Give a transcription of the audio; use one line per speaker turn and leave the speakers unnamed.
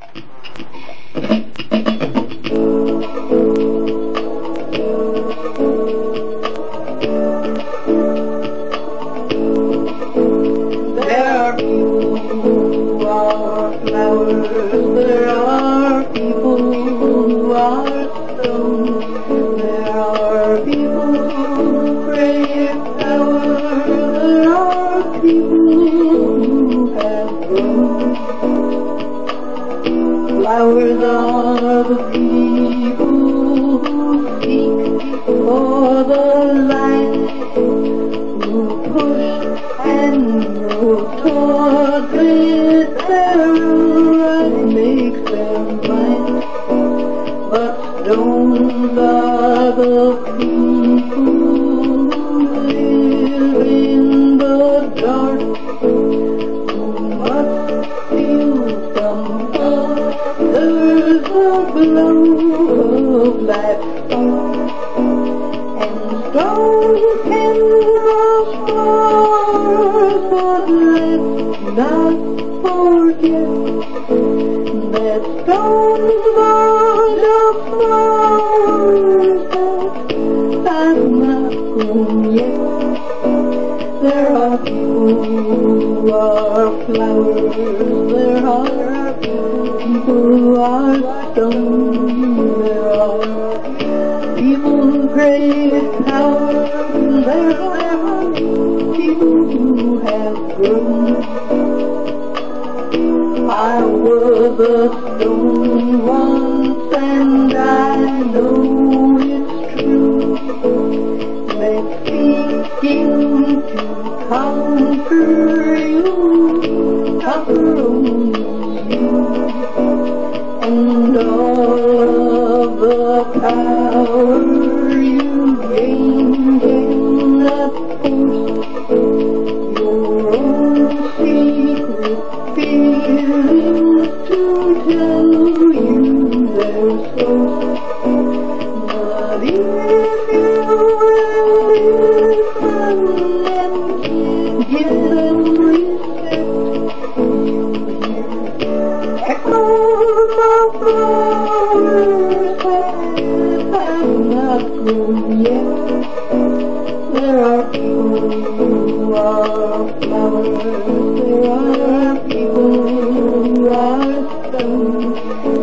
There are people who are flowers, there are people who are stones, there are people who crave power, there are people who have grown. Flowers are the people who seek for the light, who push and move towards it, their right makes them blind. But stones are the people who live in the dark, who must feel from others the glow of life's spark. And stones can grow flowers, but let's not forget that stones are just flowers that have not grown yet. There are people who are flowers, there are people who are stones, there are people who crave power, there are people who have grown. I was a stone once, and I know it's true that seeking to conquer you, conquer only you, and all of the power you gained cannot force your own secret feelings to tell you their source. But if you will listen and give them respect, you'll hear echoes of flowers that have not grown yet. There are people who are flowers, there are people who are stones,